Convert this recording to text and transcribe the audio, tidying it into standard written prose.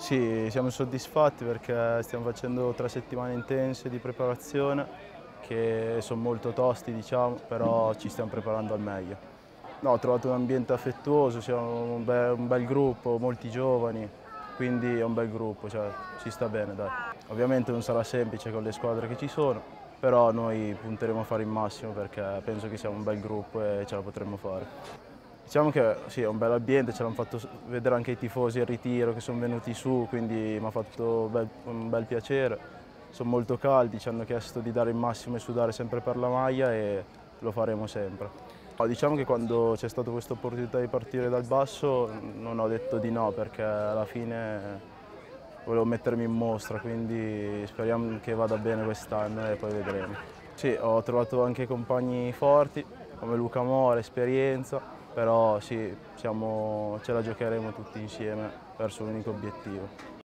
Sì, siamo soddisfatti perché stiamo facendo 3 settimane intense di preparazione che sono molto tosti, diciamo, però ci stiamo preparando al meglio. No, ho trovato un ambiente affettuoso, siamo un bel gruppo, molti giovani, quindi è un bel gruppo, cioè, ci sta bene, dai. Ovviamente non sarà semplice con le squadre che ci sono, però noi punteremo a fare il massimo perché penso che siamo un bel gruppo e ce la potremo fare. Diciamo che sì, è un bel ambiente, ce l'hanno fatto vedere anche i tifosi al ritiro che sono venuti su, quindi mi ha fatto un bel piacere. Sono molto caldi, ci hanno chiesto di dare il massimo e sudare sempre per la maglia e lo faremo sempre. No, diciamo che quando c'è stata questa opportunità di partire dal basso non ho detto di no perché alla fine volevo mettermi in mostra, quindi speriamo che vada bene quest'anno e poi vedremo. Sì, ho trovato anche compagni forti come Luca Mora, esperienza, però sì, ce la giocheremo tutti insieme verso un unico obiettivo.